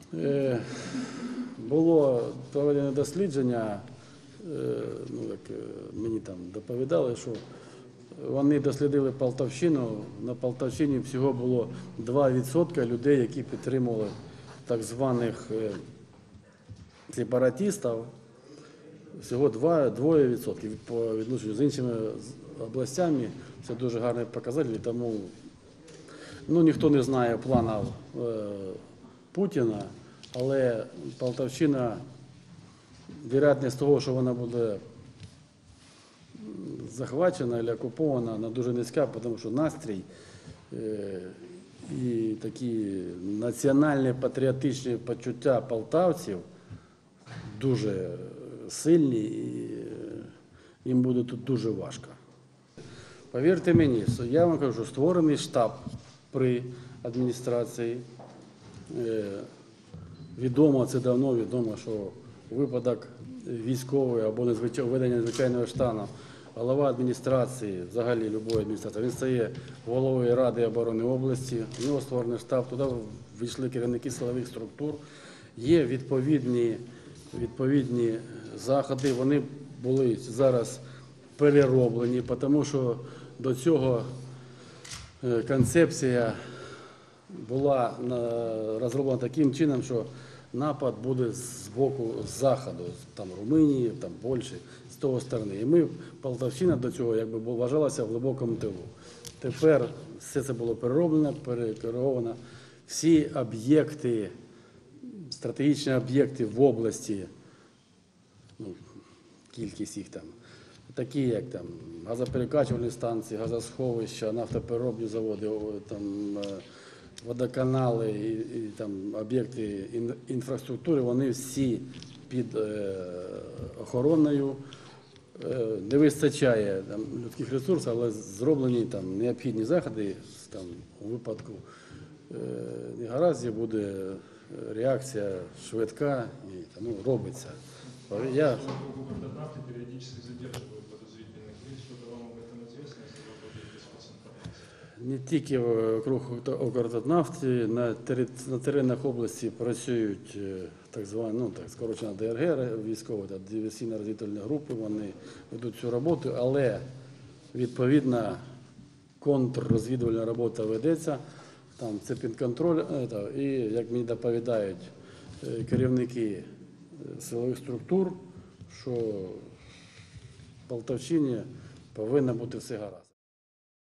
Було проведено дослідження, мені там доповідали, що вони дослідили Полтавщину. На Полтавщині всього було 2% людей, які підтримували так званих сепаратистів. Всього 2% по відношенню з іншими областями. Це дуже гарний показатель, тому ніхто не знає планів Путіна, але Полтавщина, вірогідність того, що вона буде захвачена або окупована, вона дуже низька, тому що настрій і такі національні патріотичні почуття полтавців дуже сильні, і їм буде тут дуже важко. Повірте мені, я вам кажу, створений штаб при адміністрації. Відомо, це давно відомо, що випадок військовий або введення надзвичайного стану, голова адміністрації, взагалі будь-якої адміністрації, він стає головою Ради оборони області, у нього створений штаб, туди війшли керівники силових структур, є відповідні заходи, вони були зараз перероблені, тому що до цього концепція була розроблена таким чином, що напад буде з боку Заходу, там Румунії, там Польщі, з того сторони. І ми, Полтавщина, до цього вважалася в глибокому тилу. Тепер все це було перероблено, перекеровано. Всі об'єкти, стратегічні об'єкти в області, кількість їх там, такі як там газоперекачувальні станції, газосховища, нафтопереробні заводи, там, водоканали і там об'єкти інфраструктури, вони всі під охороною. Не вистачає там людських ресурсів, але зроблені там необхідні заходи, там, у випадку негараздів буде реакція швидка і тому робиться. Не тільки вокруг Укртатнафти, на теренах області працюють так звані, скорочена ДРГ військові, диверсійно-розвідувальні групи, вони ведуть цю роботу, але відповідна контррозвідувальна робота ведеться, там це під контроль, і, як мені доповідають керівники силових структур, що в Полтавщині повинно бути все гаразд.